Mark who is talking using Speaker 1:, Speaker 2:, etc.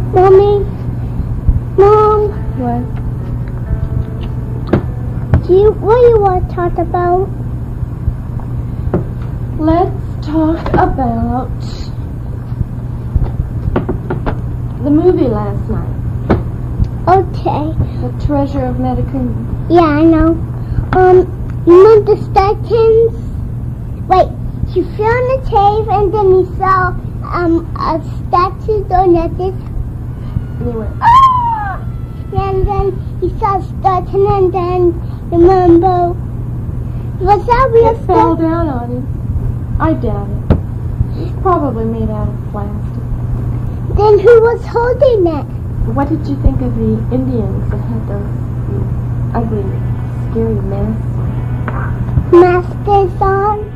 Speaker 1: Mommy, Mom,
Speaker 2: What?
Speaker 1: what do you want to talk about?
Speaker 2: Let's talk about the movie last night.
Speaker 1: Okay.
Speaker 2: The Treasure of Metacomb.
Speaker 1: Yeah, I know. You know the Statins? Wait, he fell in the cave and then he saw a statue doing like this.
Speaker 2: And he went,
Speaker 1: Ah! And then he saw a Statin and then remember. Was that real
Speaker 2: it fell
Speaker 1: stuff?
Speaker 2: down on him. I doubt it. It's probably made out of plastic.
Speaker 1: Then who was holding it?
Speaker 2: What did you think of the Indians that had those ugly, scary masks?
Speaker 1: Masters on?